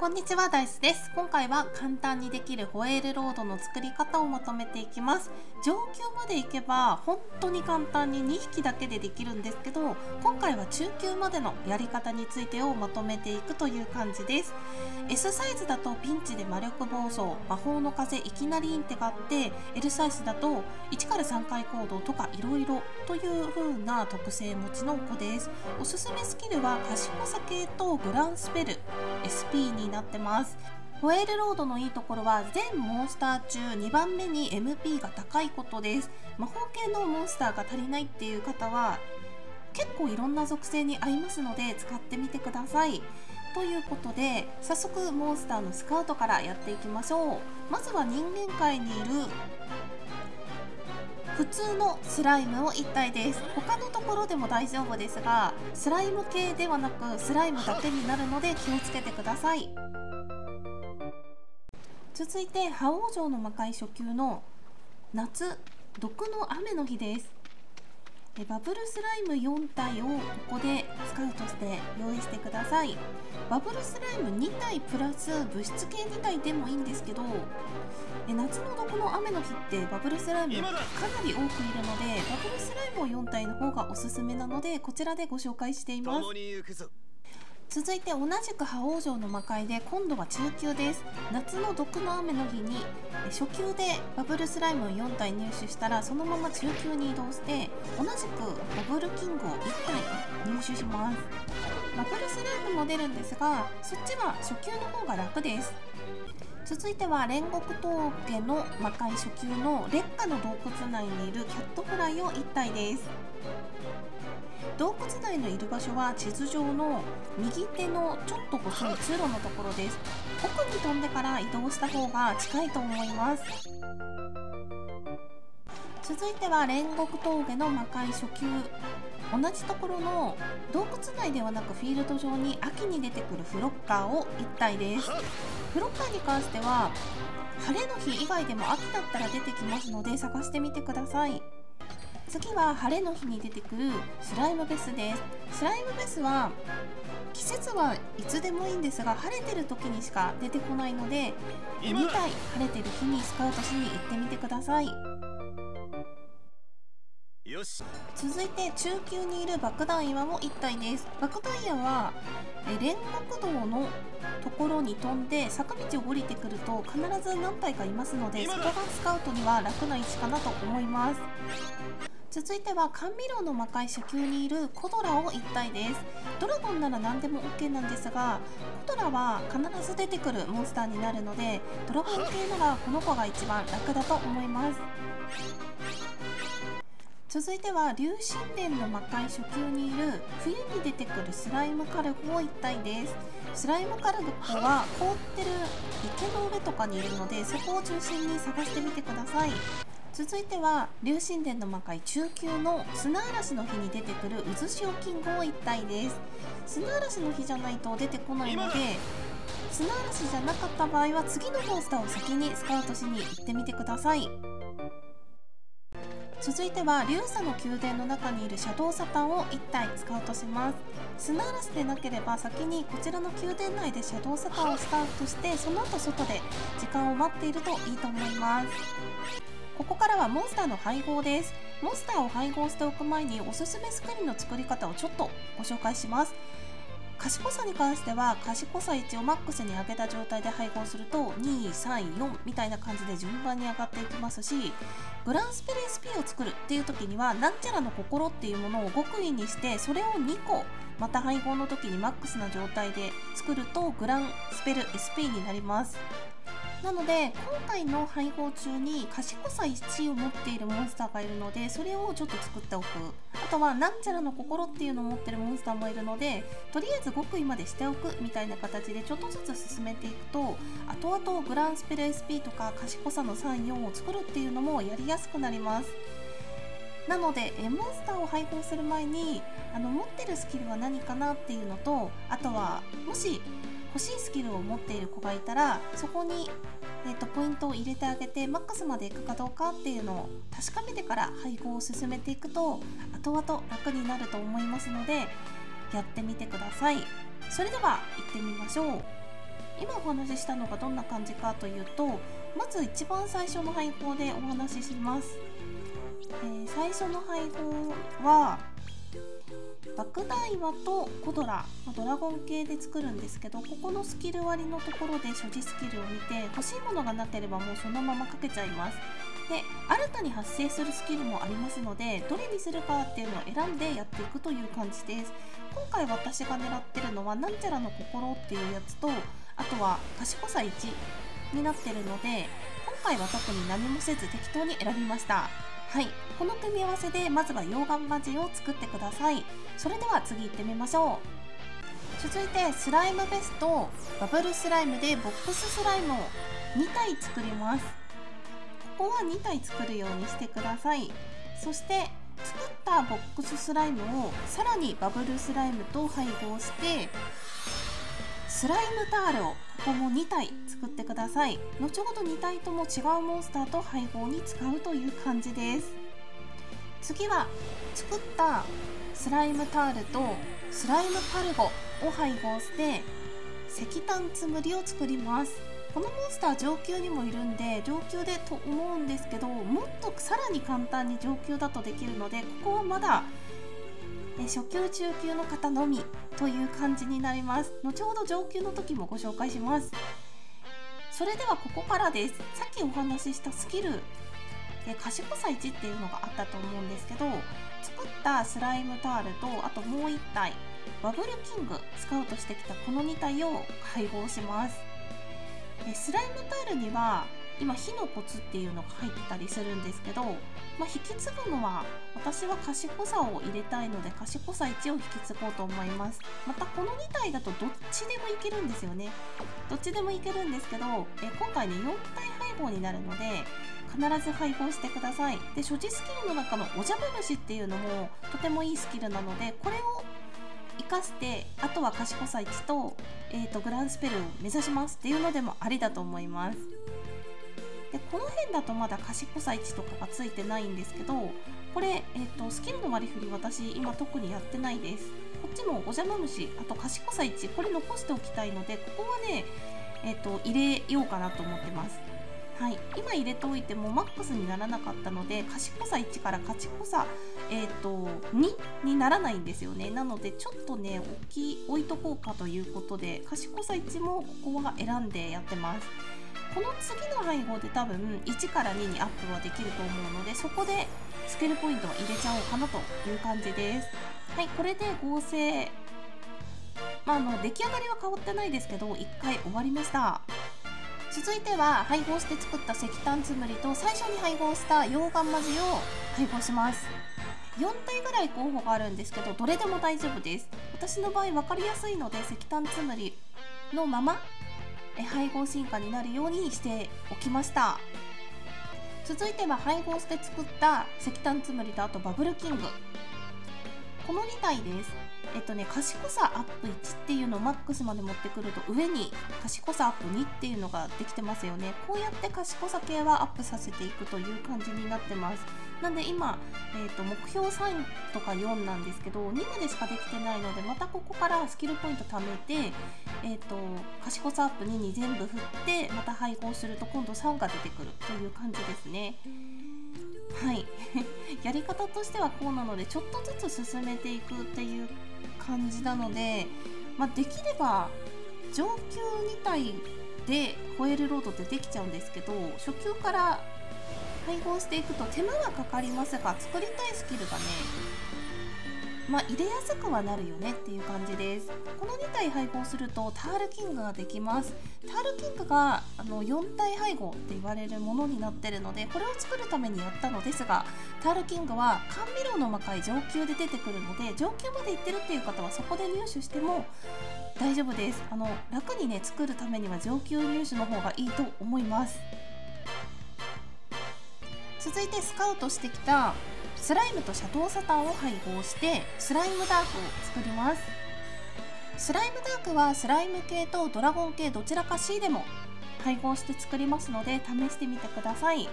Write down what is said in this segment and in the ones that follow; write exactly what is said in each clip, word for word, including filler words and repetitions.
こんにちは、ダイスです。今回は簡単にできるホエールロードの作り方をまとめていきます。上級までいけば本当に簡単ににひきだけでできるんですけど、今回は中級までのやり方についてをまとめていくという感じです。 S サイズだとピンチで魔力暴走、魔法の風、いきなりインテがあって、 L サイズだといちからさんかい行動とかいろいろという風な特性持ちの子です。おすすめスキルは賢さ系とグランスペル エスピー になってます。ホエールロードのいいところは全モンスター中にばんめに エムピー が高いことです。魔法系のモンスターが足りないっていう方は結構いろんな属性に合いますので使ってみてください。ということで早速モンスターのスカウトからやっていきましょう。まずは人間界にいる普通のスライムをいったいです。他のところでも大丈夫ですが、スライム系ではなくスライムだけになるので気をつけてください。続いて覇王城の魔界初級の夏毒の雨の日です。バブルスライムよんたいをここでスカウトして用意してください。バブルスライムにたいプラス物質系にたいでもいいんですけど、夏の毒の雨の日ってバブルスライムかなり多くいるので、バブルスライムをよんたいの方がおすすめなのでこちらでご紹介しています。続いて同じく覇王城の魔界で今度は中級です。夏の毒の雨の日に初級でバブルスライムをよんたい入手したらそのまま中級に移動して同じくバブルキングをいったい入手します。バブルスライムも出るんですが、そっちは初級の方が楽です。続いては煉獄峠の魔界初級の劣化の洞窟内にいるキャットフライをいったいです。洞窟内のいる場所は地図上の右手のちょっと細い通路のところです。奥に飛んでから移動した方が近いと思います。続いては煉獄峠の魔界初級、同じところの洞窟内ではなくフィールド上に秋に出てくるフロッカーをいったいです。フロッカーに関しては晴れの日以外でも秋だったら出てきますので探してみてください。次は晴れの日に出てくるスライムベスです。スライムベスは季節はいつでもいいんですが、晴れてる時にしか出てこないのでにたい晴れてる日にスカウトしに行ってみてください。よし。続いて中級にいる爆弾岩もいったいです。爆弾岩は煉獄道のところに飛んで坂道を降りてくると必ず何体かいますので、そこがスカウトには楽な位置かなと思います。続いては甘味料の魔界初級にいるコドラをいったいです。ドラゴンなら何でも OK なんですが、コドラは必ず出てくるモンスターになるのでドラゴン系ならこの子が一番楽だと思います。続いては竜神殿の魔界初級にいる冬に出てくるスライムカルゴをいったいです。スライムカルゴは凍ってる池の上とかにいるのでそこを中心に探してみてください。続いては竜神殿の魔界中級の砂嵐の日に出てくる渦潮キングをいったいです。砂嵐の日じゃないと出てこないので、砂嵐じゃなかった場合は次のモンスターを先にスカウトしに行ってみてください。続いては竜砂の宮殿の中にいるシャドウサタンをいったいスカウトします。砂嵐でなければ先にこちらの宮殿内でシャドウサタンをスカウトしてその後外で時間を待っているといいと思います。ここからはモンスターの配合です。モンスターを配合しておく前におすすめスキルの作り方をちょっとご紹介します。賢さに関しては賢さいちをマックスに上げた状態で配合するとに、さん、よんみたいな感じで順番に上がっていきますし、グランスペル エスピー を作るっていう時にはなんちゃらの心っていうものを極意にしてそれをにこまた配合の時にマックスな状態で作るとグランスペル エスピー になります。なので今回の配合中に賢さいちを持っているモンスターがいるのでそれをちょっと作っておく。あとはなんちゃらの心っていうのを持ってるモンスターもいるのでとりあえず極意までしておくみたいな形でちょっとずつ進めていくと後々グランスペル エスピー とか賢さのさん、よんを作るっていうのもやりやすくなります。なのでえモンスターを配合する前にあの持ってるスキルは何かなっていうのと、あとはもし欲しいスキルを持っている子がいたらそこに、えーと、ポイントを入れてあげてマックスまでいくかどうかっていうのを確かめてから配合を進めていくと後々楽になると思いますのでやってみてください。それでは行ってみましょう。 今お話ししたのがどんな感じかというと、まず一番最初の配合でお話しします。えー、最初の配合は爆弾岩とコドラ、ドラゴン系で作るんですけど、ここのスキル割のところで所持スキルを見て欲しいものがなければもうそのままかけちゃいます。で、新たに発生するスキルもありますので、どれにするかっていうのを選んでやっていくという感じです。今回私が狙ってるのはなんちゃらの心っていうやつと、あとは賢さいちになってるので、今回は特に何もせず適当に選びました。はい、この組み合わせでまずは溶岩マジを作ってください。それでは次行ってみましょう。続いてスライムベスとバブルスライムでボックススライムをにたい作ります。ここはにたい作るようにしてください。そして作ったボックススライムをさらにバブルスライムと配合して、スライムタールをここもにたい作ってください。後ほどにたいとも違うモンスターと配合に使うという感じです。次は作ったスライムタールとスライムパルゴを配合して石炭つむりを作ります。このモンスター上級にもいるんで上級でと思うんですけど、もっとさらに簡単に上級だとできるので、ここはまだ初級中級の方のみという感じになります。後ほど上級の時もご紹介します。それではここからです。さっきお話ししたスキルで賢さいちっていうのがあったと思うんですけど、作ったスライムタールとあともういちたいバブルキングスカウトしてきたこのにたいを配合します。スライムタールには今火のコツっていうのが入ってたりするんですけど、まあ、引き継ぐのは私は賢さを入れたいので賢さいちを引き継ごうと思います。またこのにたいだとどっちでもいけるんですよね。どっちでもいけるんですけど、え今回ねよんたい配合になるので必ず配合してください。で、所持スキルの中のおじゃま虫っていうのもとてもいいスキルなので、これを生かしてあとは賢さいちと、えーとグランスペルを目指しますっていうのでもありだと思います。で、この辺だとまだ賢さいちとかがついてないんですけど、これ、えーとスキルの割り振り私今特にやってないです。こっちもおじゃま虫、あと賢さいち、これ残しておきたいので、ここはね、えーと入れようかなと思ってます。はい、今入れておいてもマックスにならなかったので、賢さいちから賢さ、えー、とににならないんですよね。なのでちょっとね置き置いとこうかということで、賢さいちもここは選んでやってます。この次の配合で多分いちからににアップはできると思うので、そこでスキルポイントは入れちゃおうかなという感じです。はい、これで合成、まあ、あの出来上がりは変わってないですけどいっかい終わりました。続いては配合して作った石炭つむりと最初に配合した溶岩マジを配合します。よんたいぐらい候補があるんですけど、どれでも大丈夫です。私の場合分かりやすいので石炭つむりのまま配合進化になるようにしておきました。続いては配合して作った石炭つむりとあとバブルキング、このにたいです。えっとね、賢さアップいちっていうのをマックスまで持ってくると上に賢さアップにっていうのができてますよね。こうやって賢さ系はアップさせていくという感じになってます。なんで今、えー、と目標さんとかよんなんですけどにまでしかできてないので、またここからスキルポイント貯めて、えー、と賢さアップにに全部振ってまた配合すると今度さんが出てくるという感じですね。はいやり方としてはこうなので、ちょっとずつ進めていくっていう感じなので、まあ、できれば上級にたいでホエールロードってできちゃうんですけど、初級から配合していくと手間はかかりますが、作りたいスキルがね、まあ入れやすくはなるよねっていう感じです。このにたい配合するとタールキングができます。タールキングがあのよんたい配合って言われるものになってるので、これを作るためにやったのですが、タールキングは甘味料の魔界上級で出てくるので、上級までいってるっていう方はそこで入手しても大丈夫です。あの楽にね作るためには上級入手の方がいいと思います。続いてスカウトしてきたスライムとシャドウサタンを配合してスライムダークを作ります。スライムダークはスライム系とドラゴン系どちらか C でも配合して作りますので試してみてください。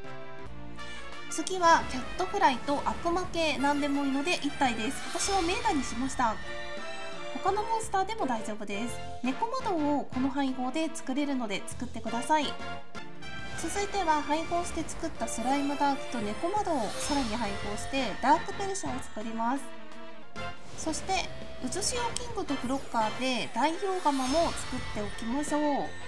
次はキャットフライと悪魔系何でもいいのでいったいです。私はメーダにしました。 他のモンスターでも大丈夫です。猫窓をこの配合で作れるので作ってください。続いては配合して作ったスライムダークと猫窓をさらに配合してダークペルシャを作ります。そしてうずしおキングとフロッカーで大王釜も作っておきましょう。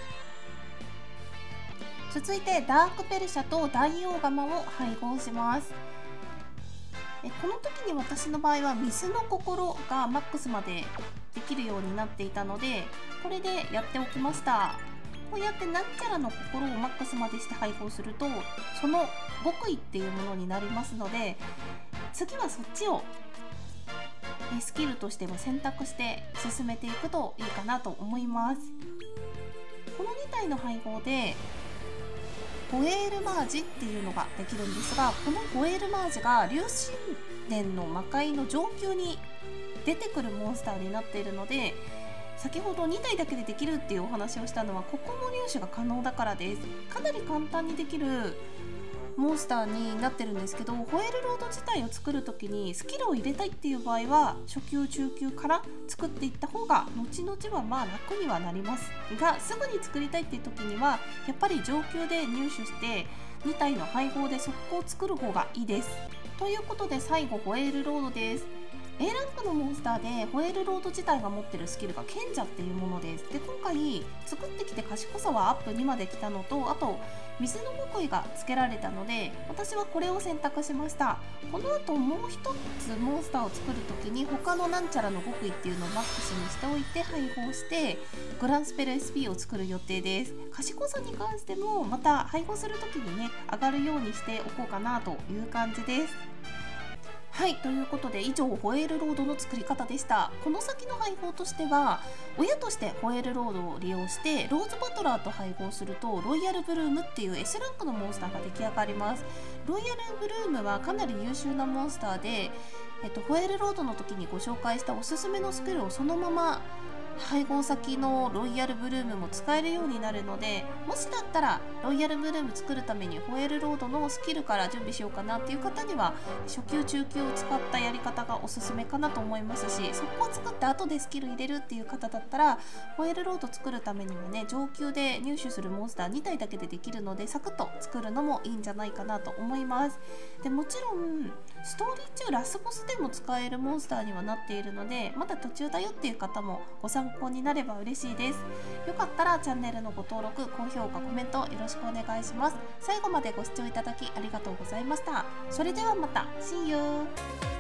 続いてダークペルシャと大王釜を配合します。えこの時に私の場合は水の心がマックスまでできるようになっていたので、これでやっておきました。こうやってなんちゃらの心をマックスまでして配合するとその極意っていうものになりますので、次はそっちをスキルとしても選択して進めていくといいかなと思います。このに体の配合でホエールマージっていうのができるんですが、このホエールマージが竜神殿の魔界の上級に出てくるモンスターになっているので、先ほどに体だけでできるっていうお話をしたのはここの入手が可能だからです。かなり簡単にできるモンスターになってるんですけど、ホエールロード自体を作る時にスキルを入れたいっていう場合は初級中級から作っていった方が後々はまあ楽にはなりますが、すぐに作りたいっていう時にはやっぱり上級で入手してに体の配合で速攻作る方がいいです。ということで最後ホエールロードです。A ランクのモンスターでホエールロード自体が持ってるスキルが賢者っていうものです。で今回作ってきて賢さはアップにまで来たのと、あと水の極意がつけられたので私はこれを選択しました。この後もう一つモンスターを作る時に他のなんちゃらの極意っていうのをマックスにしておいて配合してグランスペル エスピー を作る予定です。賢さに関してもまた配合する時にね上がるようにしておこうかなという感じです。はい、ということで以上ホエールロードの作り方でした。この先の配合としては親としてホエールロードを利用してローズバトラーと配合するとロイヤルブルームっていう エス ランクのモンスターが出来上がります。ロイヤルブルームはかなり優秀なモンスターで、えっと、ホエールロードの時にご紹介したおすすめのスキルをそのまま配合先のロイヤルブルームも使えるようになるので、もしだったらロイヤルブルーム作るためにホエールロードのスキルから準備しようかなっていう方には初級中級を使ったやり方がおすすめかなと思いますし、そこを作って後でスキル入れるっていう方だったらホエールロード作るためにはね上級で入手するモンスターに体だけでできるのでサクッと作るのもいいんじゃないかなと思います。でもちろんストーリー中ラスボスでも使えるモンスターにはなっているので、まだ途中だよっていう方もご参考になれば嬉しいです。よかったらチャンネルのご登録、高評価、コメントよろしくお願いします。最後までご視聴いただきありがとうございました。それではまた See you!